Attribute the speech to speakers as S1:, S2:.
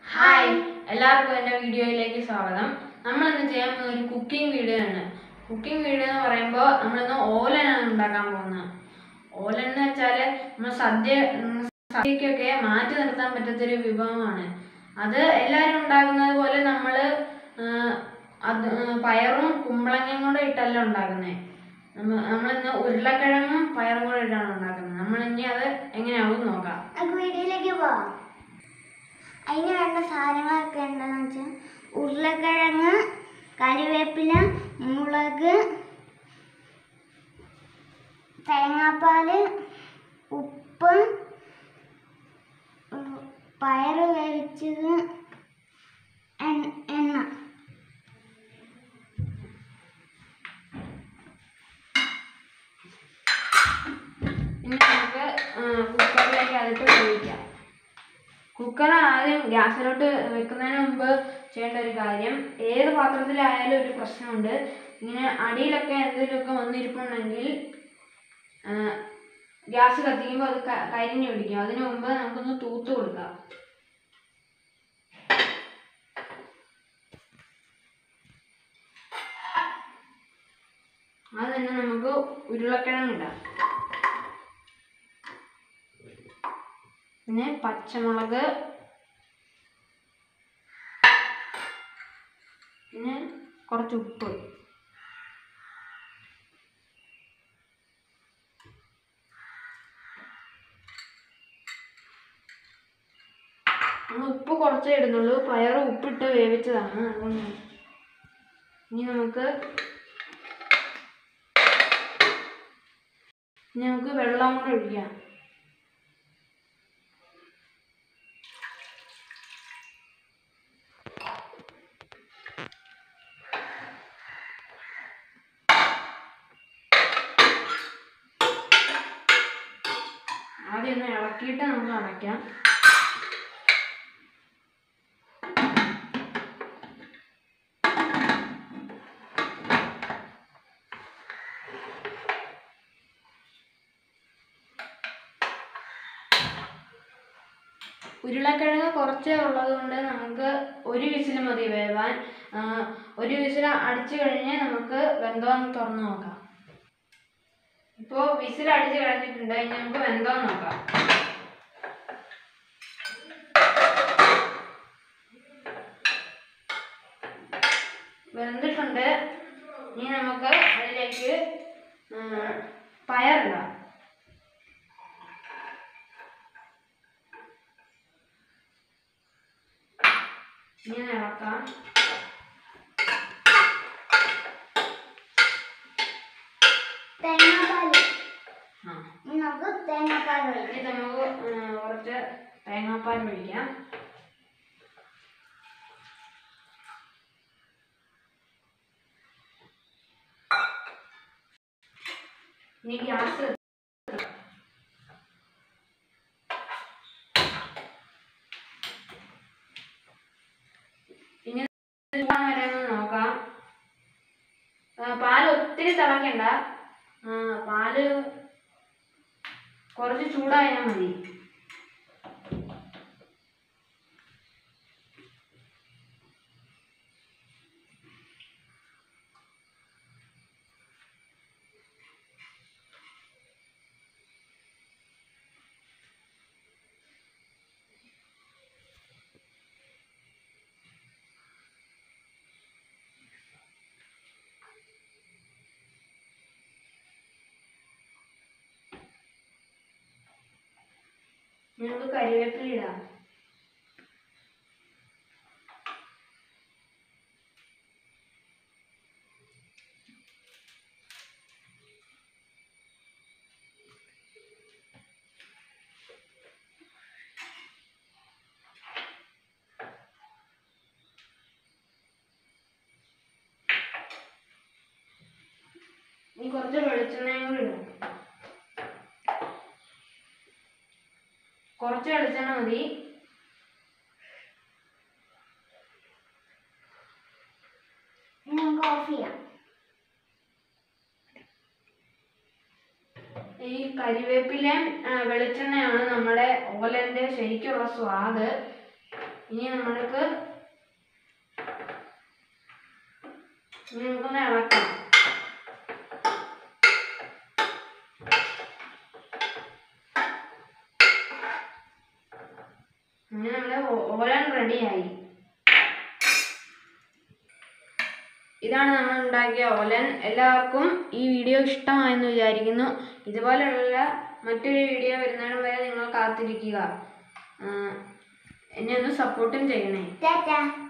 S1: Hi, എല്ലാവർക്കും എൻ്റെ വീഡിയോയിലേക്ക് സ്വാഗതം. നമ്മളിന്ന് ചെയ്യാൻ പോകുന്ന ഒരു കുക്കിംഗ് വീഡിയോ ആണ്. കുക്കിംഗ് വീഡിയോ എന്ന് പറയുമ്പോൾ നമ്മളിന്ന് ഓലനാണ് ഉണ്ടാക്കാൻ പോകുന്നത്. ഓലൻ എന്ന് വെച്ചാൽ നമ്മൾ സദ്യക്കൊക്കെ മാറ്റി നിർത്താൻ പറ്റാത്തൊരു വിഭവമാണ്. അത് എല്ലാവരും ഉണ്ടാക്കുന്നത് പോലെ നമ്മൾ പയറും കുമ്പളങ്ങയും കൂടെ ഇട്ടല്ല ഉണ്ടാക്കുന്നത്. നമ്മളിന്ന് ഉരുളക്കിഴങ്ങും പയറും കൂടെ ഇട്ടാണ് ഉണ്ടാക്കുന്നത്. നമ്മളിനി അത് എങ്ങനെയാവും നോക്കാം.
S2: വീഡിയോയിലേക്ക് പോവാം. അതിന് വേണ്ട സാധനങ്ങളൊക്കെ എന്താണെന്ന് വെച്ചാൽ ഉരുളക്കിഴങ്ങ്, കറിവേപ്പില, മുളക്, തേങ്ങാപ്പാൽ, ഉപ്പ്, പയറ് വേവിച്ചത്, എണ്ണ.
S1: ഇനി നമുക്ക് കുക്കറിലേക്ക് അതിട്ട് വേവിക്കാം. കുക്കർ ആദ്യം ഗ്യാസിലോട്ട് വെക്കുന്നതിന് മുമ്പ് ചെയ്യേണ്ട ഒരു കാര്യം, ഏത് പാത്രത്തിലായാലും ഒരു പ്രശ്നമുണ്ട്. ഇങ്ങനെ അടിയിലൊക്കെ എന്തെങ്കിലുമൊക്കെ വന്നിരിപ്പുണ്ടെങ്കിൽ ഗ്യാസ് കത്തിക്കുമ്പോൾ അത് കരിഞ്ഞു പിടിക്കും. അതിനു മുമ്പ് നമുക്കൊന്ന് തൂത്ത് കൊടുക്കാം. അത് തന്നെ നമുക്ക് ഉരുളക്കിഴങ്ങ് ഇടാം. പിന്നെ പച്ചമുളക്, പിന്നെ കുറച്ച് ഉപ്പ്. നമ്മൾ ഉപ്പ് കുറച്ചേ ഇടുന്നുള്ളൂ. പയറ് ഉപ്പിട്ട് വേവിച്ചതാണ്. ഇനി നമുക്ക് വെള്ളം കൂടെ ഒഴിക്കാം. ആദ്യം ഒന്ന് ഇളക്കിയിട്ട് നമുക്ക് അടയ്ക്കാം. ഉരുളക്കിഴങ്ങ് കുറച്ചേ ഉള്ളത് കൊണ്ട് നമുക്ക് ഒരു വിസിൽ മതി വേവാൻ. ഒരു വിസിൽ അടിച്ചു കഴിഞ്ഞ് നമുക്ക് വെന്തോന്ന് തുറന്ന് നോക്കാം. ഇപ്പോൾ വിസിൽ അടിച്ച് കഴിഞ്ഞിട്ടുണ്ട്. ഇനി നമുക്ക് വെന്തോന്ന് നോക്കാം. വെന്തിട്ടുണ്ട്. ഇനി നമുക്ക് അതിലേക്ക് പയറിടാം. ഇങ്ങനെ ഇളക്കാം.
S2: നമുക്ക് തേങ്ങാപ്പാൽ
S1: കുറച്ച് തേങ്ങാപ്പാൽ ഒഴിക്കാം. ഇനി ഗ്യാസ് ഇനി വരെയൊന്ന് നോക്കാം. പാല് ഒത്തിരി തിളക്കണ്ട. പാല് കുറച്ച് ചൂടായാൽ മതി. നമുക്ക് കരിവേപ്പില ഇടാം. ഇനി കുറച്ച് വെളിച്ചെണ്ണയും കൂടി ഇടാം. കുറച്ച് വെളിച്ചെണ്ണ മതി.
S2: നമുക്ക് ഓഫ് ചെയ്യാം.
S1: ഈ കരിവേപ്പിലയും വെളിച്ചെണ്ണയാണ് നമ്മുടെ ഓലന്റെ ശരിക്കുള്ള സ്വാദ്. ഇനി നമുക്കൊന്ന് ഇളക്കാം. അങ്ങനെ നമ്മുടെ ഓലൻ റെഡിയായി. ഇതാണ് നമ്മൾ ഉണ്ടാക്കിയ ഓലൻ. എല്ലാവർക്കും ഈ വീഡിയോ ഇഷ്ടമായെന്ന് വിചാരിക്കുന്നു. ഇതുപോലെയുള്ള മറ്റൊരു വീഡിയോ വരുന്നിടം വരെ നിങ്ങൾ കാത്തിരിക്കുക. എന്നെ ഒന്ന് സപ്പോർട്ടും ചെയ്യണേ.
S2: ടാറ്റാ.